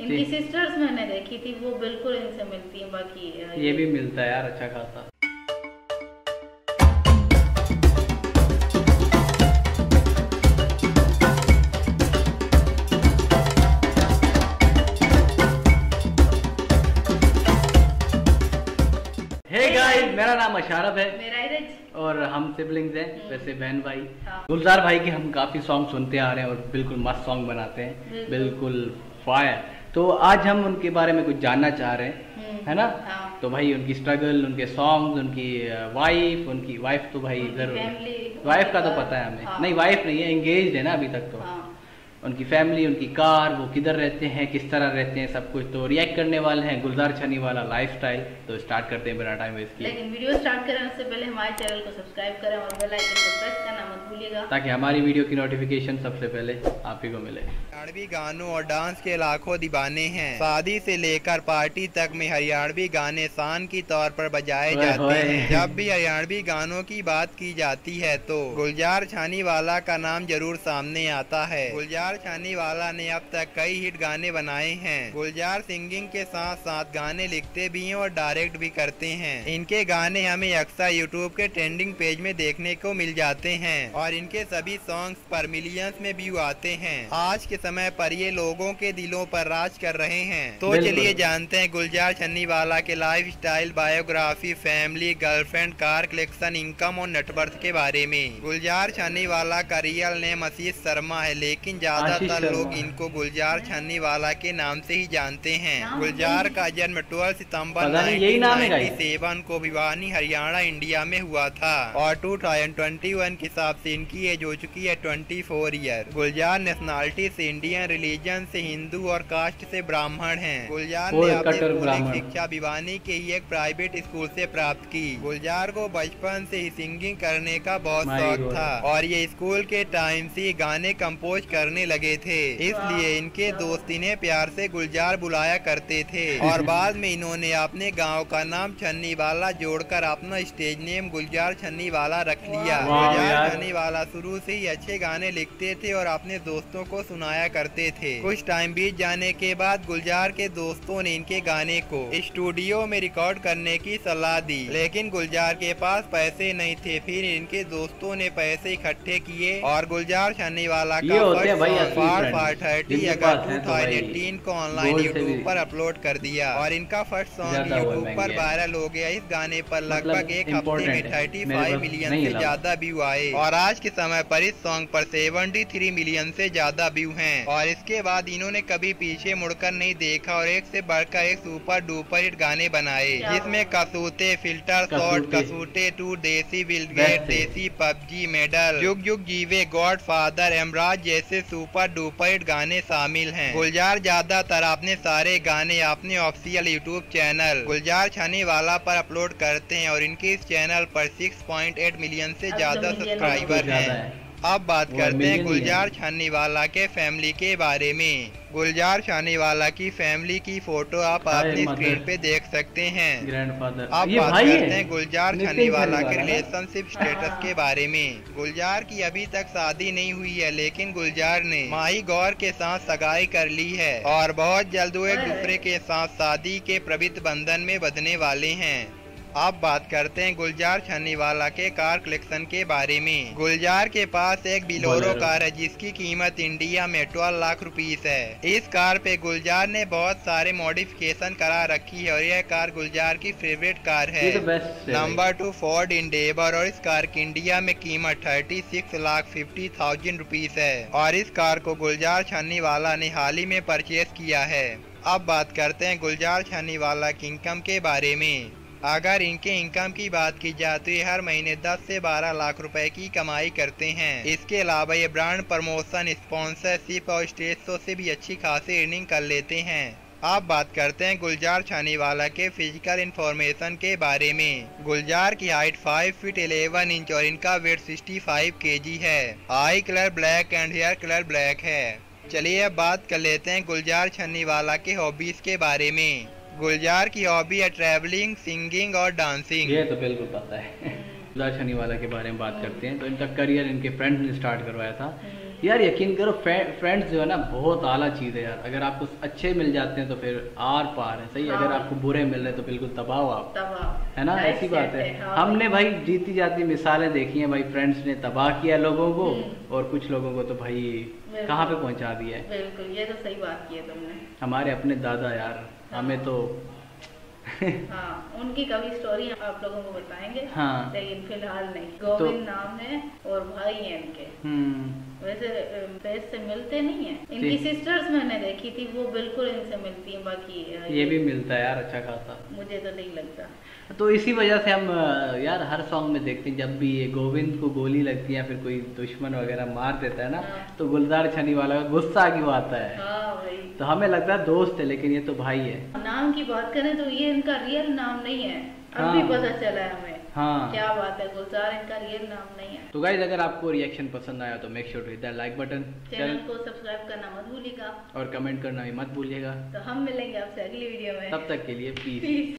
इनकी सिस्टर्स मैंने देखी थी, वो बिल्कुल इनसे मिलती है, बाकी ये भी मिलता है यार अच्छा खासा। हे गाइस, मेरा नाम अशारफ है, मेरा इरज, और हम सिबलिंग्स हैं, वैसे बहन भाई। हाँ। गुलजार भाई के हम काफ़ी सॉन्ग सुनते आ रहे हैं और बिल्कुल मस्त सॉन्ग बनाते हैं, बिल्कुल फायर। तो आज हम उनके बारे में कुछ जानना चाह रहे हैं, है ना? हाँ। तो भाई उनकी स्ट्रगल, उनके सॉन्ग्स, उनकी वाइफ तो भाई इधर, वाइफ का तो पता है हमें। हाँ। नहीं, वाइफ नहीं है, एंगेज्ड है ना अभी तक तो। हाँ। उनकी फैमिली, उनकी कार, वो किधर रहते हैं, किस तरह रहते हैं, सब कुछ तो रिएक्ट करने वाले हैं। गुलजार छनी वाला लाइफस्टाइल। तो स्टार्ट करते हैं बिना टाइम वेस्ट किए। लेकिन वीडियो स्टार्ट करें उससे पहले हमारे चैनल को सब्सक्राइब करें और बेल आइकन को प्रेस करना मत भूलिएगा, ताकि हमारी वीडियो की नोटिफिकेशन सबसे पहले आप ही को मिले। हरियाणवी गानों और डांस के लाखों दीवाने हैं। शादी से लेकर पार्टी तक में हरियाणवी गाने शान की तौर पर बजाए जाते हैं। जब भी हरियाणवी गानों की बात की जाती है तो गुलजार छानीवाला का नाम जरूर सामने आता है। गुलजार छानीवाला ने अब तक कई हिट गाने बनाए हैं। गुलजार सिंगिंग के साथ साथ गाने लिखते भी हैं और डायरेक्ट भी करते हैं। इनके गाने हमें अक्सर यूट्यूब के ट्रेंडिंग पेज में देखने को मिल जाते हैं और इनके सभी सॉन्ग्स पर मिलियंस में व्यू आते हैं। आज के समय पर ये लोगों के दिलों पर राज कर रहे हैं। तो चलिए जानते हैं गुलजार छन्नीवाला के lifestyle, biography, family, girlfriend, car collection, income और नेटवर्थ के बारे में। गुलजार छन्नीवाला का रियल नेम आशीष शर्मा है, लेकिन ज्यादातर लोग इनको गुलजार छन्नीवाला के नाम से ही जानते हैं। गुलजार का जन्म 12 सितंबर 1997 को भिवानी, हरियाणा, इंडिया में हुआ था और 2021 के हिसाब से इनकी एज हो चुकी है 24 ईयर। गुलजार नेशनलिटी से इंडियन, रिलीजन से हिंदू और कास्ट से ब्राह्मण हैं। गुलजार ने अपनी शिक्षा भिवानी के ही एक प्राइवेट स्कूल से प्राप्त की। गुलजार को बचपन से ही सिंगिंग करने का बहुत शौक था और ये स्कूल के टाइम से गाने कंपोज करने लगे थे, इसलिए इनके दोस्त इन्हें प्यार से गुलजार बुलाया करते थे और बाद में इन्होंने अपने गांव का नाम छन्नीवाला जोड़कर अपना स्टेज नेम गुलजार छन्नीवाला रख लिया। गुलजार छन्नीवाला शुरू से ही अच्छे गाने लिखते थे और अपने दोस्तों को सुनाया करते थे। कुछ टाइम बीत जाने के बाद गुलजार के दोस्तों ने इनके गाने को स्टूडियो में रिकॉर्ड करने की सलाह दी, लेकिन गुलजार के पास पैसे नहीं थे। फिर इनके दोस्तों ने पैसे इकट्ठे किए और गुलजार छन्नीवाला का फर्स्ट 30 अगस्त 2018 को ऑनलाइन यूट्यूब पर अपलोड कर दिया और इनका फर्स्ट सॉन्ग यूट्यूब पर वायरल हो गया। इस गाने पर लगभग एक हफ्ते में 35 मिलियन से ज्यादा व्यू आए और आज के समय पर इस सॉन्ग पर 73 मिलियन से ज्यादा व्यू हैं और इसके बाद इन्होंने कभी पीछे मुड़कर नहीं देखा और एक से बढ़कर एक सुपर डुपर हिट गाने बनाए, जिसमें कसूते, filter shot, Kasoote 2, desi will get, desi PUBG, medal, Jug Jug जीवे, गॉड फादर, एमराज जैसे सुपर डुपर हिट गाने शामिल हैं। गुलजार ज्यादातर अपने सारे गाने अपने official YouTube channel Gulzaar Channiwala पर अपलोड करते हैं और इनके इस चैनल पर 6.8 मिलियन से ज्यादा सब्सक्राइबर हैं। अब बात करते हैं गुलजार छन्नीवाला के फैमिली के बारे में। गुलजार छन्नीवाला की फैमिली की फोटो आप अपनी स्क्रीन पे देख सकते हैं। ग्रैंडफादर। अब बात करते हैं गुलजार छन्नीवाला के रिलेशनशिप स्टेटस के बारे में। गुलजार की अभी तक शादी नहीं हुई है, लेकिन गुलजार ने माही गौर के साथ सगाई कर ली है और बहुत जल्द वो एक दूसरे के साथ शादी के पवित्र बंधन में बंधने वाले हैं। अब बात करते हैं गुलजार छन्नीवाला के कार कलेक्शन के बारे में। गुलजार के पास एक बिलोरो कार है जिसकी कीमत इंडिया में 12 लाख रुपीस है। इस कार पे गुलजार ने बहुत सारे मॉडिफिकेशन करा रखी है और यह कार गुलजार की फेवरेट कार है। नंबर 2 फोर्ड इंडेवर और इस कार की इंडिया में कीमत 36,50,000 रुपीस है और इस कार को गुलजार छन्नीवाला ने हाल ही में परचेज किया है। अब बात करते हैं गुलजार छन्नीवाला की इनकम के बारे में। अगर इनके इनकम की बात की जाए तो ये हर महीने 10 से 12 लाख रुपए की कमाई करते हैं। इसके अलावा ये ब्रांड प्रमोशन, स्पॉन्सरशिप और स्टेज शो से भी अच्छी खासी अर्निंग कर लेते हैं। अब बात करते हैं गुलजार छन्नीवाला के फिजिकल इंफॉर्मेशन के बारे में। गुलजार की हाइट 5 फीट 11 इंच और इनका वेट 65 kg है। Eye colour black and hair colour black है। चलिए अब बात कर लेते हैं गुलजार छन्नीवाला के हॉबीज के बारे में। गुलजार की हॉबी है ट्रैवलिंग, सिंगिंग और डांसिंग। ये तो बिल्कुल पता है। गुलजार छन्नीवाला के बारे में बात करते हैं तो इनका करियर इनके फ्रेंड्स ने स्टार्ट करवाया था यार यकीन करो फ्रेंड्स जो है ना बहुत आला चीज़ है यार। अगर आपको अच्छे मिल जाते हैं तो फिर आर पार है, सही। अगर आपको बुरे मिल रहे हैं तो बिल्कुल तबाह हो आप, है ना, ऐसी बात है। हमने भाई जीती जाती मिसालें देखी हैं भाई, फ्रेंड्स ने तबाह किया लोगों को और कुछ लोगों को तो भाई कहाँ पे पहुँचा दिया है। बिल्कुल, ये तो सही बात की है तुमने। हमारे अपने दादा यार, हमें तो हाँ, उनकी कभी स्टोरी आप लोगों को बताएंगे। हाँ, लेकिन फिलहाल नहीं। गोविंद नाम है और भाई हैं इनके। वैसे फेस से मिलते नहीं है। इनकी सिस्टर्स मैंने देखी थी, वो बिल्कुल इनसे मिलती हैं। बाकी ये भी मिलता है यार अच्छा खासा, मुझे तो नहीं लगता। तो इसी वजह से हम यार हर सॉन्ग में देखते हैं जब भी ये गोविंद को गोली लगती है या फिर कोई दुश्मन वगैरह मार देता है ना, तो गुलजार छनी वाला का गुस्सा क्यों आता है। हाँ भाई, तो हमें लगता है दोस्त है लेकिन ये तो भाई है। नाम की बात करें तो ये इनका रियल नाम नहीं है। अभी पता चला है हमें। हाँ, क्या बात है, गुलजार इनका रियल नाम नहीं है। तो गाइस अगर आपको रिएक्शन पसंद आया तो make sure to hit that like button, channel को सब्सक्राइब करना मत भूलिएगा और कमेंट करना भी मत भूलिएगा। तो हम मिलेंगे आपसे अगली वीडियो में, तब तक के लिए पीस।